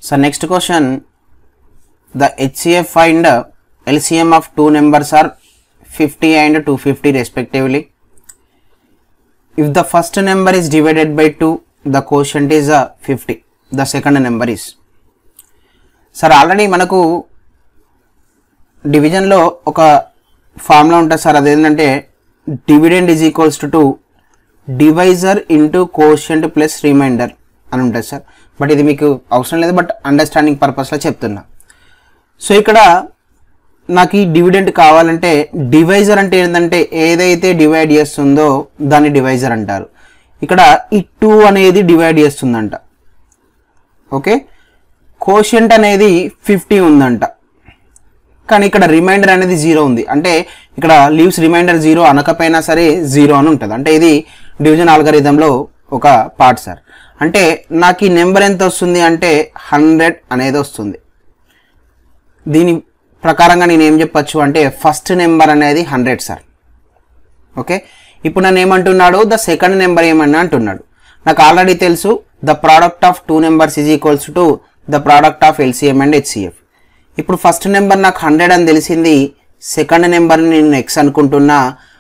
So next question, the HCF find LCM of two numbers are 50 and 250 respectively. If the first number is divided by 2, the quotient is 50. The second number is. Sir, already manaku division lo oka formula untadi sir, adendante dividend is equals to divisor into quotient plus remainder అని ఉంటుంది sir. But ఇది మీకు అవసరం లేదు, but understanding పర్పస్లో చెప్తున్నా. So ఇక్కడ నాకు ఈ డివిడెంట్ కావాలంటే డివైజర్ అంటే ఏంటంటే ఏదైతే డివైడ్ చేస్తుందో దాన్ని డివైజర్ అంటారు. ఇక్కడ ఈ 2 అనేది డివైడ్ చేస్తుందంట. ఓకే, కోషియంట్ అనేది 50 ఉందంట, కానీ ఇక్కడ రిమైండర్ అనేది 0 ఉంది. అంటే ఇక్కడ లీవ్స్ రిమైండర్ 0 అనకపోయినా సరే 0 అని ఉంటుంది. అంటే ఇది డివిజన్ ఆల్గరిథంలో ఒక పార్ట్ సార్. అంటే నాకు ఈ నెంబర్ ఎంత వస్తుంది అంటే 100 అనేది వస్తుంది. దీని ప్రకారంగా నేను ఏం చెప్పచ్చు అంటే ఫస్ట్ నెంబర్ అనేది 100 సార్. ఓకే, ఇప్పుడు నన్ను ఏమంటున్నాడు, ద సెకండ్ నెంబర్ ఏమన్నా అంటున్నాడు. నాకు ఆల్రెడీ తెలుసు the product of 2 numbers is equals to the product of LCM and HCF. ఇప్పుడు ఫస్ట్ నెంబర్ నాకు 100 అని తెలిసింది, సెకండ్ నెంబర్ని నేను X అనుకుంటున్నా.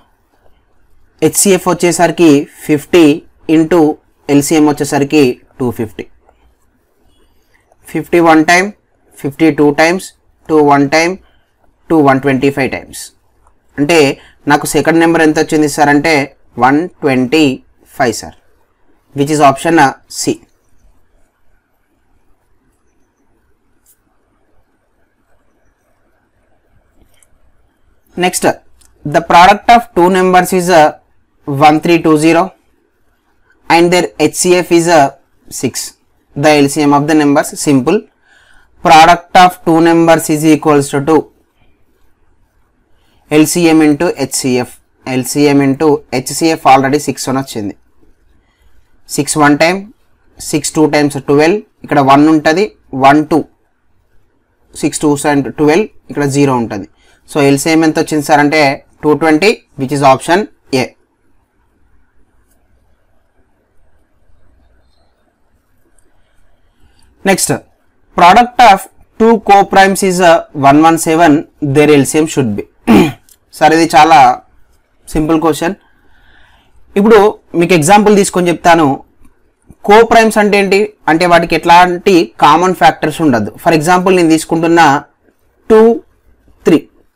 HCF వచ్చేసరికి 50 ఇంటూ LCM వచ్చేసరికి 250. 50 1 టైమ్, 50 2 టైమ్స్, 2 1 టైమ్, 2 125 టైమ్స్. అంటే నాకు సెకండ్ నెంబర్ ఎంత వచ్చింది సార్ అంటే 125 sir, which is option C. Next, the product of 2 numbers is 1320 and their HCF is 6. The LCM of the numbers, simple. Product of 2 numbers is equals to LCM into HCF. LCM into HCF already 6 అని వచ్చింది. 6 1 time, 6 2 times 12, ఇక్కడ 1 ఉంటుంది, 1 2, 6 2 and 12, ఇక్కడ 0 ఉంటుంది. So LCM ఎంత వచ్చింది sir అంటే 220, which is option A. Next, product of 2 co-primes is 117, their LCM should be. Sir ఇది చాలా సింపుల్ క్వశ్చన్. ఇప్పుడు మీకు ఎగ్జాంపుల్ తీసుకొని చెప్తాను. కో ప్రైమ్స్ అంటే ఏంటి అంటే వాటికి ఎట్లాంటి కామన్ ఫ్యాక్టర్స్ ఉండదు. ఫర్ ఎగ్జాంపుల్ నేను తీసుకుంటున్న 2 3,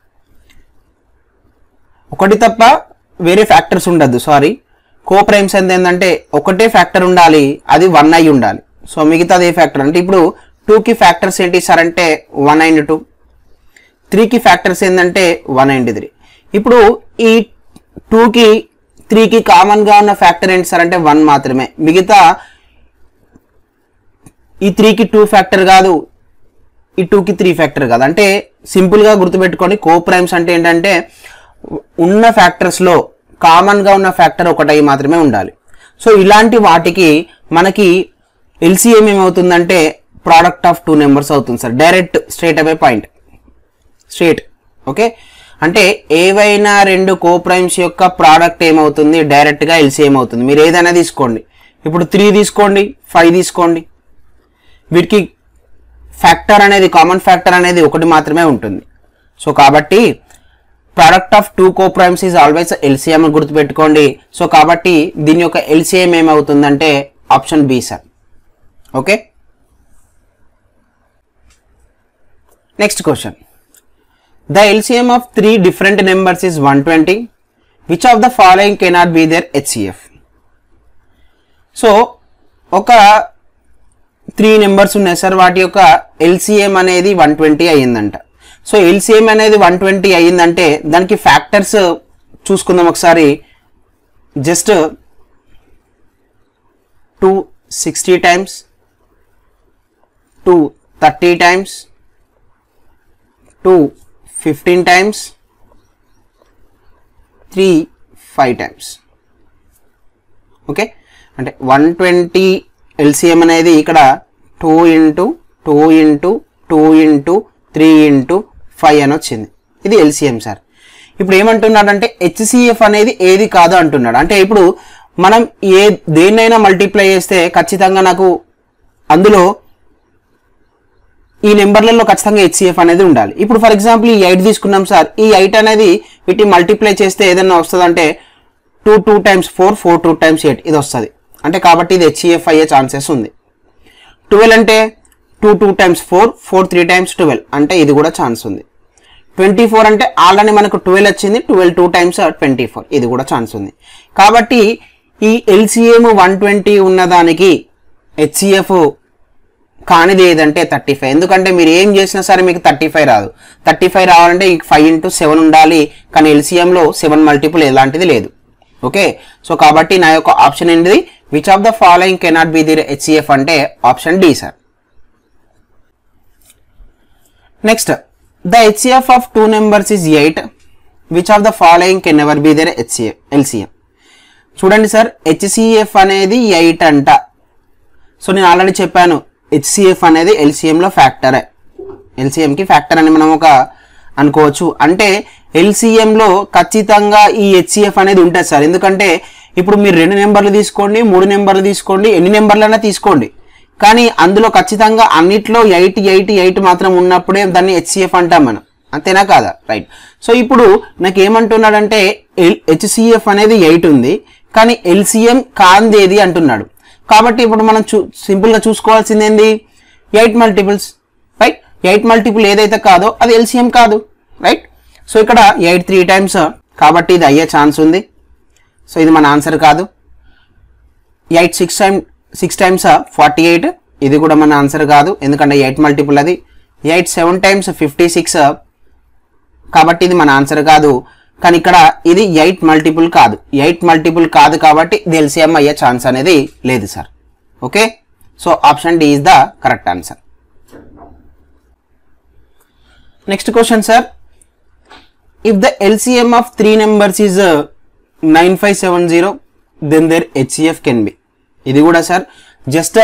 ఒకటి తప్ప వేరే ఫ్యాక్టర్స్ ఉండద్దు. సారీ, కో ప్రైమ్స్ అంటే ఏంటంటే ఒకటే ఫ్యాక్టర్ ఉండాలి, అది 1 అయి ఉండాలి. సో మిగతాది ఏ ఫ్యాక్టర్ అంటే ఇప్పుడు 2కి ఫ్యాక్టర్స్ ఏంటి సార్ అంటే 1 and 2, 3కి ఫ్యాక్టర్స్ ఏంటంటే 1 and 3. ఇప్పుడు ఈ 2కి 3కి కామన్గా ఉన్న ఫ్యాక్టర్ ఏంటి సార్ అంటే 1 మాత్రమే. మిగతా ఈ 3కి 2 ఫ్యాక్టర్ కాదు, ఈ 2కి 3 ఫ్యాక్టర్ కాదు. అంటే సింపుల్గా గుర్తుపెట్టుకోండి, కో ప్రైమ్స్ అంటే ఏంటంటే ఉన్న ఫ్యాక్టర్స్లో కామన్గా ఉన్న ఫ్యాక్టర్ ఒకటి మాత్రమే ఉండాలి. సో ఇలాంటి వాటికి మనకి LCM ఏమవుతుందంటే ప్రోడక్ట్ ఆఫ్ 2 నెంబర్స్ అవుతుంది sir. Direct straight away point straight. Okay, అంటే ఏవైనా 2 కో ప్రైమ్స్ యొక్క ప్రోడక్ట్ ఏమవుతుంది డైరెక్ట్గా LCM అవుతుంది. మీరు ఏదైనా తీసుకోండి, ఇప్పుడు 3 తీసుకోండి, 5 తీసుకోండి, వీటికి ఫ్యాక్టర్ అనేది కామన్ ఫ్యాక్టర్ అనేది ఒకటి మాత్రమే ఉంటుంది. సో కాబట్టి product of 2 co primes is always LCM అని గుర్తుపెట్టుకోండి. సో కాబట్టి దీని యొక్క LCM ఏమవుతుందంటే option B sir. Okay, next question. The LCM of 3 different numbers is 120. Which of the following cannot be their HCF? So ఒక 3 numbers ఉన్నాయి sir, వాటి యొక్క LCM అనేది 120 అయ్యిందంట. సో LCM అనేది 120 అయ్యిందంటే దానికి ఫ్యాక్టర్స్ చూసుకుందాం ఒకసారి. Just 260 times, 230 times, 215 times, 3 5 times. Okay, అంటే 120 LCM అనేది ఇక్కడ 2 into 2 into 2 into 3 into 5 అని వచ్చింది. ఇది LCM సార్. ఇప్పుడు ఏమంటున్నాడంటే HCF అనేది ఏది కాదు అంటున్నాడు. అంటే ఇప్పుడు మనం దేన్నైనా మల్టిప్లై చేస్తే ఖచ్చితంగా నాకు అందులో ఈ నెంబర్లలో ఖచ్చితంగా హెచ్సిఎఫ్ అనేది ఉండాలి. ఇప్పుడు ఫర్ ఎగ్జాంపుల్ ఈ 8 తీసుకున్నాం సార్, ఈ 8 అనేది వీటిని మల్టిప్లై చేస్తే ఏదైనా వస్తుందంటే 2 2 times 4 4 2 times 8 ఇది వస్తుంది. అంటే కాబట్టి ఇది హెచ్సిఎఫ్ అయ్యే ఛాన్సెస్ ఉంది. 12 అంటే 2 2 times 4 4 3 times 12 అంటే ఇది కూడా ఛాన్స్ ఉంది. 24 అంటే ఆల్రెడీ మనకు 12 వచ్చింది, 12 2 times 24 ఇది కూడా ఛాన్స్ ఉంది. కాబట్టి ఈ ఎల్సిఎం 120 ఉన్నదానికి హెచ్సిఎఫ్ కానిది ఏదంటే 35. ఎందుకంటే మీరు ఏం చేసినా సరే మీకు 35 రాదు. 35 రావాలంటే 5 into 7 ఉండాలి, కానీ ఎల్సిఎంలో 7 మల్టిపుల్ ఎలాంటిది లేదు. ఓకే, సో కాబట్టి నా యొక్క ఆప్షన్ ఏంటిది, which of the following cannot be the HCF అంటే option D sir. Next, the HCF of 2 numbers is 8. Which of the following can never be their LCM. చూడండి సార్, హెచ్సిఎఫ్ అనేది 8 అంట. So నేను already చెప్పాను HCF అనేది ఎల్సిఎంలో ఫ్యాక్టరే, ఎల్సిఎంకి factor అని మనం ఒక అనుకోవచ్చు. అంటే ఎల్సిఎంలో ఖచ్చితంగా ఈ హెచ్సిఎఫ్ అనేది ఉంటుంది సార్. ఎందుకంటే ఇప్పుడు మీరు 2 నెంబర్లు తీసుకోండి, 3 నెంబర్లు తీసుకోండి, ఎన్ని నెంబర్లైనా తీసుకోండి, కానీ అందులో ఖచ్చితంగా అన్నిట్లో 8 8 8 మాత్రం ఉన్నప్పుడే దాన్ని హెచ్సిఎఫ్ అంటాం మనం, అంతేనా కాదా? రైట్. సో ఇప్పుడు నాకు ఏమంటున్నాడంటే హెచ్సిఎఫ్ అనేది 8 ఉంది, కానీ ఎల్సిఎం కాందేది అంటున్నాడు. కాబట్టి ఇప్పుడు మనం సింపుల్గా చూసుకోవాల్సింది ఏంది, 8 మల్టిపుల్స్, రైట్. 8 మల్టిపుల్ ఏదైతే కాదో అది ఎల్సిఎం కాదు, రైట్. సో ఇక్కడ 8 3 times, కాబట్టి ఇది అయ్యే ఛాన్స్ ఉంది. సో ఇది మన ఆన్సర్ కాదు. 8 6 times 48 ఇది కూడా మన ఆన్సర్ కాదు, ఎందుకంటే 8 మల్టిపుల్ అది. 8 7 times 56 కాబట్టి ఇది మన ఆన్సర్ కాదు. కానీ ఇక్కడ ఇది 8 మల్టిపుల్ కాదు, 8 మల్టిపుల్ కాదు కాబట్టి ఇది ఎల్సిఎం అయ్యే ఛాన్స్ అనేది లేదు sir. Okay, so option D is the correct answer. Next question sir, if the LCM of 3 numbers is 9570 then their HCF can be. ఇది కూడా సార్ జస్ట్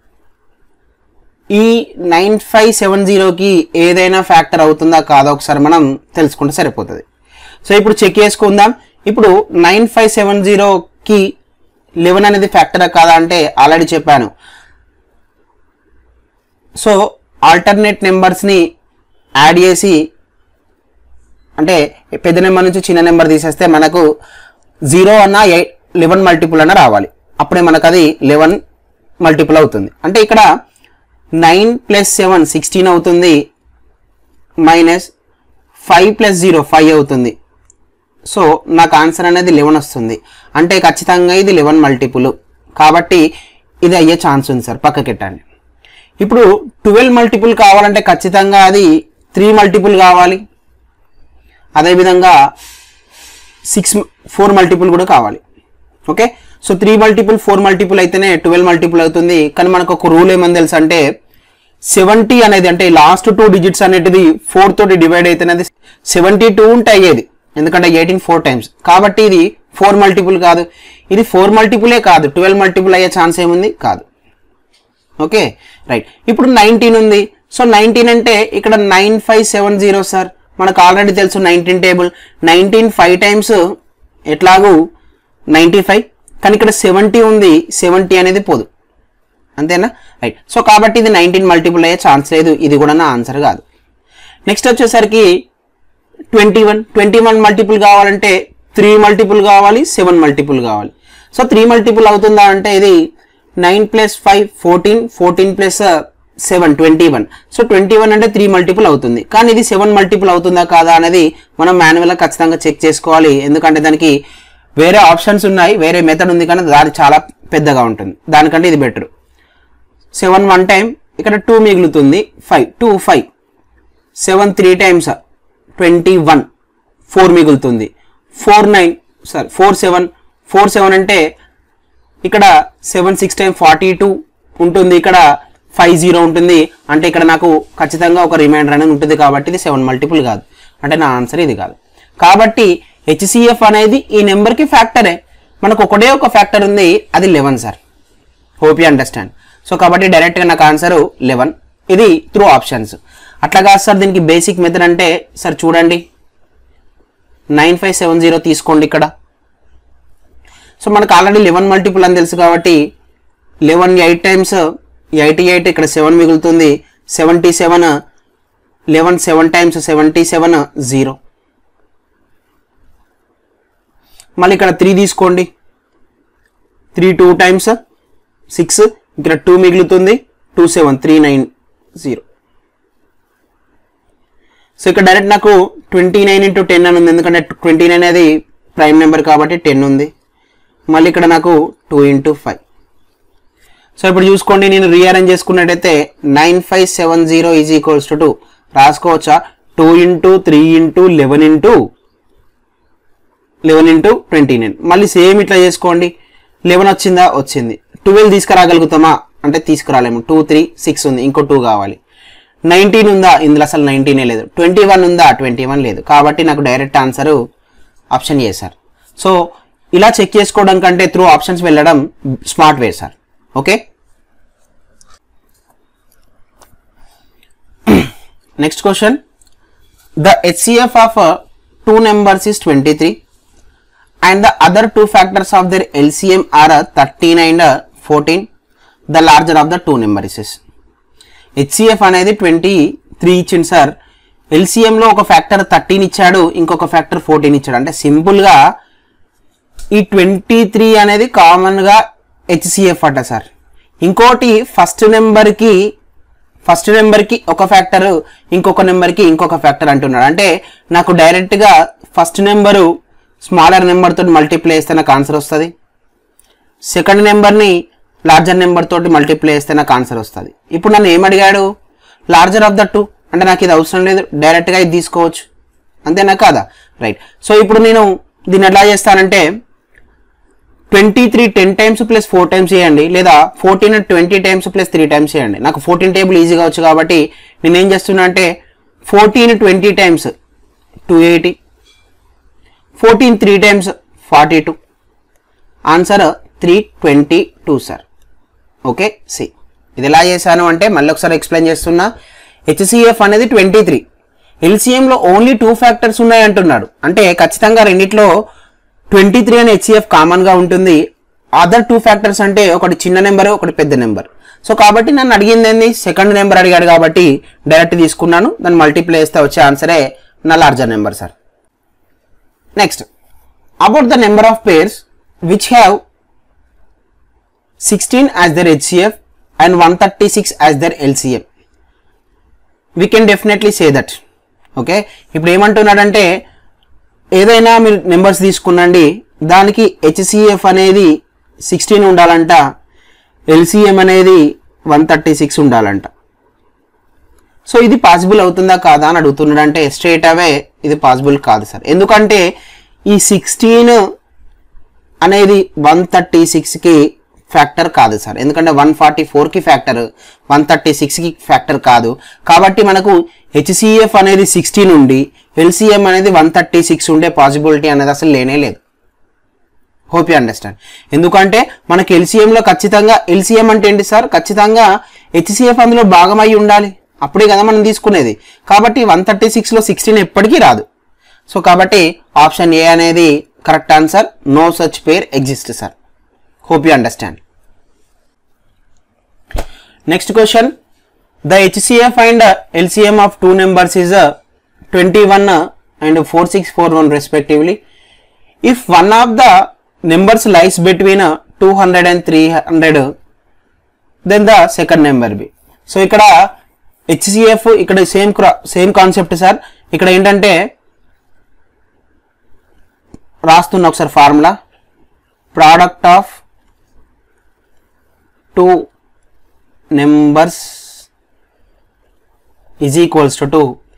ఈ 9570కి ఏదైనా ఫ్యాక్టర్ అవుతుందా కాదా ఒకసారి మనం తెలుసుకుంటే సరిపోతుంది. సో ఇప్పుడు చెక్ చేసుకుందాం. ఇప్పుడు 9570కి 11 అనేది ఫ్యాక్టరా కాదా అంటే ఆల్రెడీ చెప్పాను. సో ఆల్టర్నేట్ నెంబర్స్ని యాడ్ చేసి, అంటే పెద్ద నెంబర్ నుంచి చిన్న నెంబర్ తీసేస్తే మనకు 0 అన్న 11 మల్టిపుల్ అన్న రావాలి, అప్పుడే మనకు అది 11 మల్టిపుల్ అవుతుంది. అంటే ఇక్కడ 9 + 7 16 అవుతుంది, మైనస్ 5 + 0 5 అవుతుంది. సో నాకు ఆన్సర్ అనేది 11 వస్తుంది. అంటే ఖచ్చితంగా ఇది 11 మల్టిపుల్, కాబట్టి ఇది అయ్యే ఛాన్స్ ఉంది సార్, పక్కకెట్టండి. ఇప్పుడు 12 మల్టిపుల్ కావాలంటే ఖచ్చితంగా అది 3 మల్టిపుల్ కావాలి, అదేవిధంగా 4 మల్టిపుల్ కూడా కావాలి. ఓకే, సో 3 మల్టిపుల్ 4 మల్టిపుల్ అయితేనే 12 మల్టిపుల్ అవుతుంది. కానీ మనకు ఒక రూల్ ఏమని తెలుసు అంటే 70 అనేది, అంటే లాస్ట్ 2 digits అనేటిది 4 తోటి డివైడ్ అయితేనే అది 72 ఉంటే అయ్యేది, ఎందుకంటే 18 4 times, కాబట్టి ఇది 4 మల్టిపుల్ కాదు. ఇది 4 మల్టిపులే కాదు, 12 మల్టిపుల్ అయ్యే ఛాన్స్ ఏముంది కాదు. Okay right. ఇప్పుడు 19 ఉంది. సో 19 అంటే ఇక్కడ 9570 సార్, మనకు ఆల్రెడీ తెలుసు 19 టేబుల్. 19 5 times ఎట్లాగూ 95, కానీ ఇక్కడ 70 ఉంది, 70 అనేది పోదు, అంతేనా? రైట్. సో కాబట్టి ఇది 19 మల్టిపుల్ అయ్యే ఛాన్స్ లేదు, ఇది కూడా నా ఆన్సర్ కాదు. నెక్స్ట్ వచ్చేసరికి 21 మల్టిపుల్ కావాలంటే 3 మల్టిపుల్ కావాలి, 7 మల్టిపుల్ కావాలి. సో 3 మల్టిపుల్ అవుతుందా అంటే ఇది 9 + 5 14, 14 + 7 21. సో 21 అంటే 3 మల్టిపుల్ అవుతుంది, కానీ ఇది 7 మల్టిపుల్ అవుతుందా కాదా అనేది మనం మాన్యువల్గా ఖచ్చితంగా చెక్ చేసుకోవాలి. ఎందుకంటే దానికి వేరే ఆప్షన్స్ ఉన్నాయి, వేరే మెథడ్ ఉంది, కానీ దాని చాలా పెద్దగా ఉంటుంది, దానికంటే ఇది బెటర్. 7 1 time, ఇక్కడ 2 మిగులుతుంది, 5 2 5, 7 3 times 21 4 మిగులుతుంది, 4 9 సార్ 4 7 అంటే ఇక్కడ 7 6 times 42 ఉంటుంది, ఇక్కడ 5 0 ఉంటుంది, అంటే ఇక్కడ నాకు ఖచ్చితంగా ఒక రిమైండర్ అనేది ఉంటుంది, కాబట్టి ఇది 7 మల్టిపుల్ కాదు, అంటే నా ఆన్సర్ ఇది కాదు. కాబట్టి హెచ్సిఎఫ్ అనేది ఈ నెంబర్కి ఫ్యాక్టరే, మనకు ఒకటే ఒక ఫ్యాక్టర్ ఉంది, అది 11 sir. Hope you understand. So కాబట్టి డైరెక్ట్గా నాకు ఆన్సర్ 11, ఇది త్రూ ఆప్షన్స్. అట్లా కాదు సార్, దీనికి బేసిక్ మెథడ్ అంటే సార్ చూడండి 9570 తీసుకోండి ఇక్కడ. సో మనకు ఆల్రెడీ 11 మల్టిపుల్ అని తెలుసు కాబట్టి 11 8 times 88, ఇక్కడ 7 మిగులుతుంది, 77 11 7 times 77 0. మళ్ళీ ఇక్కడ 3 తీసుకోండి, 3 2 times 6, ఇక్కడ 2 మిగులుతుంది, 2 7 390. సో ఇక్కడ డైరెక్ట్ నాకు 29 into 10 అని ఉంది, ఎందుకంటే 29 అనేది ప్రైమ్ నెంబర్ కాబట్టి 10 ఉంది. మళ్ళీ ఇక్కడ నాకు 2 into 5. సో ఇప్పుడు చూసుకోండి, నేను రీఅరేంజ్ చేసుకున్నట్టయితే 9570 ఈజ్ ఈక్వల్స్ టు 2 రాసుకోవచ్చా? 2 into 3 into 11 into 29. మళ్ళీ సేమ్ ఇట్లా చేసుకోండి. 11 వచ్చిందా? వచ్చింది. 12 తీసుకురాగలుగుతామా అంటే తీసుకురాలేము. 2 3 6 ఉంది, ఇంకో 2 కావాలి. 19 ఉందా? ఇందులో అసలు 19 లేదు. 21 ఉందా? 21 లేదు. కాబట్టి నాకు direct answer option A sir. So ఇలా చెక్ చేసుకోవడం కంటే త్రూ ఆప్షన్స్ వెళ్ళడం smart way sir. Okay, next question. The HCF of 2 numbers is 23 and the other 2 factors of their LCM are 13 and 14. The larger of the 2 numbers is. HCF అనేది 23 ఇచ్చింది sir. LCMలో ఒక factor 13 ఇచ్చాడు, ఇంకొక factor 14 ఇచ్చాడు. అంటే సింపుల్గా ఈ 23 అనేది కామన్గా HCF అట సార్. ఇంకోటి ఫస్ట్ నెంబర్కి ఒక ఫ్యాక్టర్, ఇంకొక నెంబర్కి ఇంకొక ఫ్యాక్టర్ అంటున్నాడు. అంటే నాకు డైరెక్ట్గా ఫస్ట్ నెంబరు స్మాలర్ నెంబర్ తోటి మల్టిప్లై చేస్తే నాకు ఆన్సర్ వస్తుంది. సెకండ్ నెంబర్ని లార్జర్ నెంబర్ తోటి మల్టిప్లై చేస్తే నాకు ఆన్సర్ వస్తుంది. ఇప్పుడు నన్ను ఏమడిగాడు? Larger of the 2. అంటే నాకు ఇది అవసరం లేదు, డైరెక్ట్గా ఇది తీసుకోవచ్చు, అంతేనా కాదా? రైట్. సో ఇప్పుడు నేను దీన్ని ఎట్లా చేస్తానంటే 23 10 times ప్లస్ 4 times చేయండి, లేదా 14 20 times ప్లస్ 3 times చేయండి. నాకు 14 టేబుల్ ఈజీగా వచ్చు కాబట్టి నేను ఏం చేస్తున్నా అంటే 14 20 times 280, 14 3 times 42. Answer 322 sir. Okay, see ఇది ఎలా చేశాను అంటే మళ్ళీ ఒకసారి ఎక్స్ప్లెయిన్ చేస్తున్నా. HCF అనేది 23, LCMలో ఓన్లీ 2 ఫ్యాక్టర్స్ ఉన్నాయి అంటున్నాడు. అంటే ఖచ్చితంగా రెండిట్లో 23 అనే HCF కామన్గా ఉంటుంది. అదర్ 2 ఫ్యాక్టర్స్ అంటే ఒకటి చిన్న నెంబర్, ఒకటి పెద్ద నెంబర్. సో కాబట్టి నన్ను అడిగింది ఏంది? సెకండ్ నెంబర్ అడిగాడు కాబట్టి డైరెక్ట్ తీసుకున్నాను. దాన్ని మల్టిప్లై చేస్తే వచ్చే ఆన్సరే నా larger number sir. Next, about the number of pairs which have 16 as their HCF and 136 as their LCM. We can definitely say that. Okay, ఇప్పుడు ఏమంటున్నాడంటే ఏదైనా మీరు నెంబర్స్ తీసుకునండి, దానికి HCF అనేది 16 ఉండాలంట, LCM అనేది 136 ఉండాలంట. సో ఇది పాసిబుల్ అవుతుందా కాదా అని అడుగుతున్నాడంటే స్ట్రేట్ అవే ఇది పాసిబుల్ కాదు సార్. ఎందుకంటే ఈ 16 అనేది 136కి ఫ్యాక్టర్ కాదు సార్. ఎందుకంటే 144కి ఫ్యాక్టర్, 136కి ఫ్యాక్టర్ కాదు. కాబట్టి మనకు HCF అనేది 16 ఉండి LCM అనేది 136 ఉండే పాసిబిలిటీ అనేది అసలు లేనే లేదు. Hope you understand. ఎందుకంటే మనకి LCMలో ఖచ్చితంగా, LCM అంటే ఏంటి సార్? ఖచ్చితంగా HCF అందులో భాగమై ఉండాలి, అప్పుడే కదా మనం తీసుకునేది. కాబట్టి 136లో 16 ఎప్పటికీ రాదు. సో కాబట్టి ఆప్షన్ ఏ అనేది correct answer. No such pair exist sir. Hope you understand. Next question. The HCF and LCM of 2 numbers is 21 and 4641 respectively. If one of the numbers lies between 200 and 300, then the second number be. So ikkada HCF ikkada same concept sir. Ikkada entante rastunna okkar formula, product of 2 numbers is equals to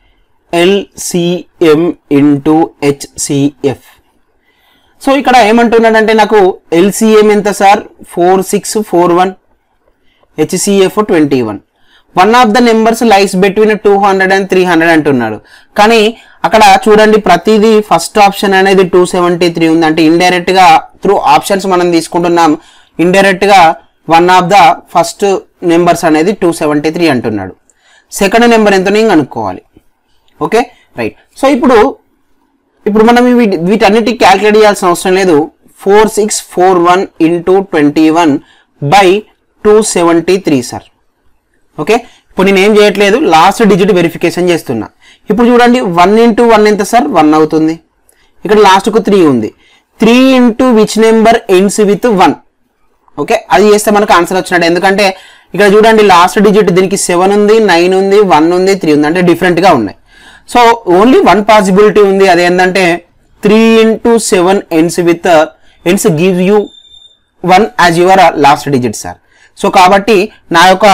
LCM into HCF. So ఇక్కడ ఏమంటున్నాడంటే నాకు LCM ఎంత sir? 4641, HCF 21. One of the numbers lies between 200 and 300 అంటున్నాడు. కానీ అక్కడ చూడండి ప్రతిదీ first option అనేది 273 ఉంది. అంటే ఇండైరెక్ట్ గా త్రూ ఆప్షన్స్ మనం తీసుకుంటున్నాం. ఇండైరెక్ట్ గా one of the first numbers అనేది 273 అంటున్నాడు. సెకండ్ నెంబర్ ఎంతో నేను కనుక్కోవాలి. Okay right. సో ఇప్పుడు మనం వీటన్నిటికి క్యాల్కులేట్ చేయాల్సిన అవసరం లేదు. 4641 into 21 by 273 సార్. ఓకే, ఇప్పుడు నేను ఏం చేయట్లేదు, లాస్ట్ డిజిట్ వెరిఫికేషన్ చేస్తున్నా. ఇప్పుడు చూడండి 1 into 1 ఎంత సార్, 1 అవుతుంది. ఇక్కడ లాస్ట్కు 3 ఉంది. 3 into which number ends with 1. Okay, అది చేస్తే మనకు ఆన్సర్ వచ్చినట్టు. ఎందుకంటే ఇక్కడ చూడండి లాస్ట్ డిజిట్ దీనికి 7 ఉంది, 9 ఉంది, 1 ఉంది, 3 ఉంది, అంటే డిఫరెంట్గా ఉన్నాయి. సో ఓన్లీ 1 పాసిబిలిటీ ఉంది, అదేంటంటే 3 into 7 ends gives you 1 as your last digit sir. So కాబట్టి నా యొక్క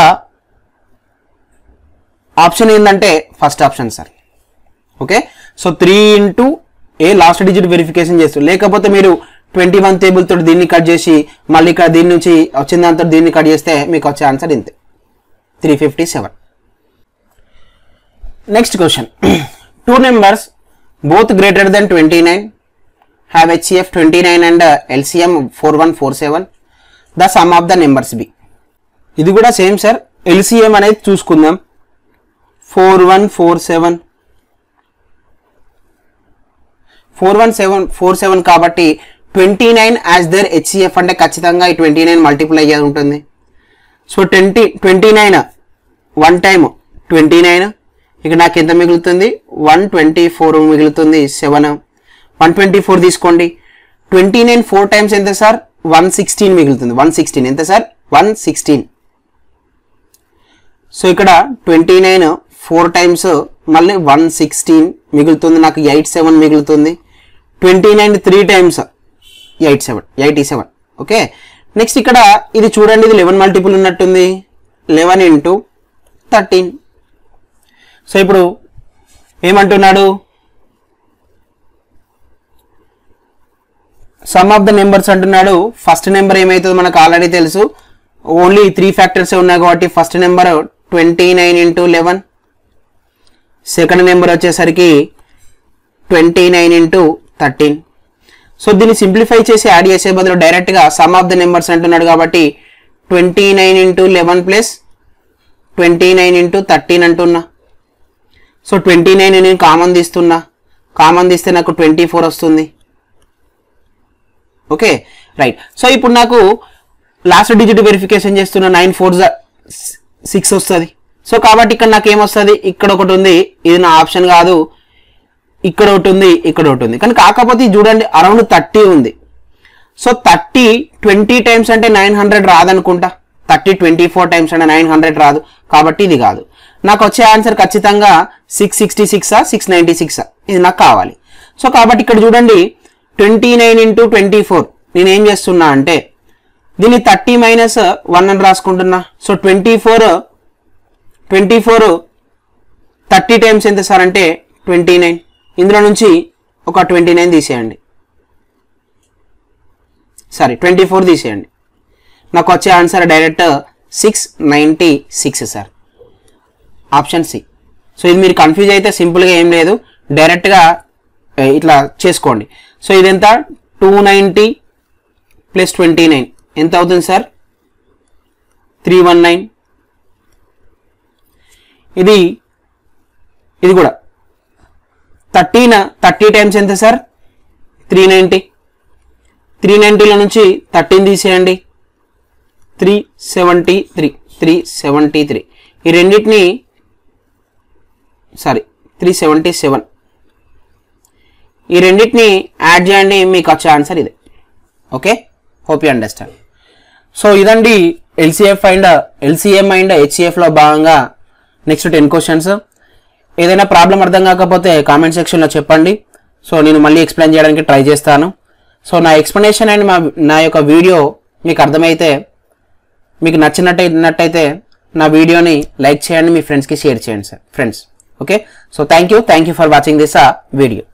ఆప్షన్ ఏంటంటే first option sir. Okay, so 3 into last digit verification చేస్తారు. లేకపోతే మీరు 21 టేబుల్ తోటి దీన్ని కట్ చేసి మళ్ళీ ఇక్కడ దీని నుంచి వచ్చిన దాంతో దీన్ని కట్ చేస్తే మీకు వచ్చే ఆన్సర్ ఇంతే, 357. Next question, 2 numbers both greater than 29 have HCF 29 and LCM 4147. The sum of the numbers be. ఇది కూడా సేమ్ సార్, LCM అనేది చూసుకుందాం. 4147 కాబట్టి 29 యాజ్ దర్ HCF అంటే ఖచ్చితంగా ఈ 29 మల్టిప్లై అయ్యేది ఉంటుంది. సో 29 1 టైమ్ 29, ఇక నాకు ఎంత మిగులుతుంది, 124 మిగులుతుంది. 7 124 తీసుకోండి. 29 4 టైమ్స్ ఎంత సార్, 116 మిగులుతుంది. 116 ఎంత సార్, 116. సో ఇక్కడ 29 4 టైమ్స్ మళ్ళీ 116 మిగులుతుంది, నాకు 87 మిగులుతుంది. 29 3 టైమ్స్ 87. ఓకే, నెక్స్ట్ ఇక్కడ ఇది చూడండి, ఇది 11 మల్టిపుల్ ఉన్నట్టుంది. 11 into 13. సో ఇప్పుడు ఏమంటున్నాడు, సమ్ ఆఫ్ ద నెంబర్స్ అంటున్నాడు. ఫస్ట్ నెంబర్ ఏమవుతుందో మనకు ఆల్రెడీ తెలుసు, ఓన్లీ 3 ఫ్యాక్టర్స్ ఉన్నాయి కాబట్టి first number 29 into 11. Second number వచ్చేసరికి 29 into 13. సో దీన్ని సింప్లిఫై చేసి యాడ్ చేసే బదులు డైరెక్ట్గా సమ్ ఆఫ్ ద నెంబర్స్ అంటున్నాడు కాబట్టి 29 into 11 ప్లస్ 29 into 13 అంటున్నా. సో 29 నేను కామన్ తీస్తున్నా, కామన్ తీస్తే నాకు 24 వస్తుంది. Okay right. సో ఇప్పుడు నాకు లాస్ట్ డిజిట్ వెరిఫికేషన్ చేస్తున్నా, 9 4 6 వస్తుంది. సో కాబట్టి ఇక్కడ నాకు ఏమొస్తుంది, ఇక్కడ ఒకటి ఉంది, ఇది నా ఆప్షన్ కాదు, ఇక్కడ ఒకటి ఉంది, ఇక్కడ ఒకటి ఉంది. కానీ కాకపోతే చూడండి అరౌండ్ 30 ఉంది. సో 30 20 టైమ్స్ అంటే 900 రాదనుకుంటా. 30 24 టైమ్స్ అంటే 900 రాదు, కాబట్టి ఇది కాదు. నాకు వచ్చే ఆన్సర్ ఖచ్చితంగా 666 696 ఇది నాకు కావాలి. సో కాబట్టి ఇక్కడ చూడండి 29 into 24 నేను ఏం చేస్తున్నా అంటే దీన్ని 30 minus 1 అని రాసుకుంటున్నా. సో 24 30 టైమ్స్ ఎంత సార్ అంటే 29. ఇందులో నుంచి ఒక 29 తీసేయండి, సారీ 24 తీసేయండి. నాకు వచ్చే answer direct 696 sir, option C. So ఇది మీరు కన్ఫ్యూజ్ అయితే సింపుల్గా ఏం లేదు, డైరెక్ట్గా ఇట్లా చేసుకోండి. సో ఇదెంత 290 ప్లస్ 29 ఎంత అవుతుంది సార్, 319. ఇది కూడా 30 టైమ్స్ ఎంత సార్, 390. 390లో నుంచి 13 తీసేయండి, 373. ఈ రెండింటిని సారీ 377, ఈ రెండింటిని యాడ్ చేయండి, మీకు వచ్చే ఆన్సర్ ఇదే. Okay, hope you understand. So ఇదండి LCM అండ్ HCFలో భాగంగా నెక్స్ట్ 10 క్వశ్చన్స్. ఏదైనా ప్రాబ్లం అర్థం కాకపోతే కామెంట్ సెక్షన్లో చెప్పండి, సో నేను మళ్ళీ ఎక్స్ప్లెయిన్ చేయడానికి ట్రై చేస్తాను. సో నా ఎక్స్ప్లెనేషన్ అండ్ నా యొక్క వీడియో మీకు అర్థమైతే, మీకు నచ్చినట్టయితే నా వీడియోని లైక్ చేయండి, మీ ఫ్రెండ్స్కి షేర్ చేయండి sir friends. Okay, so thank you for watching this video.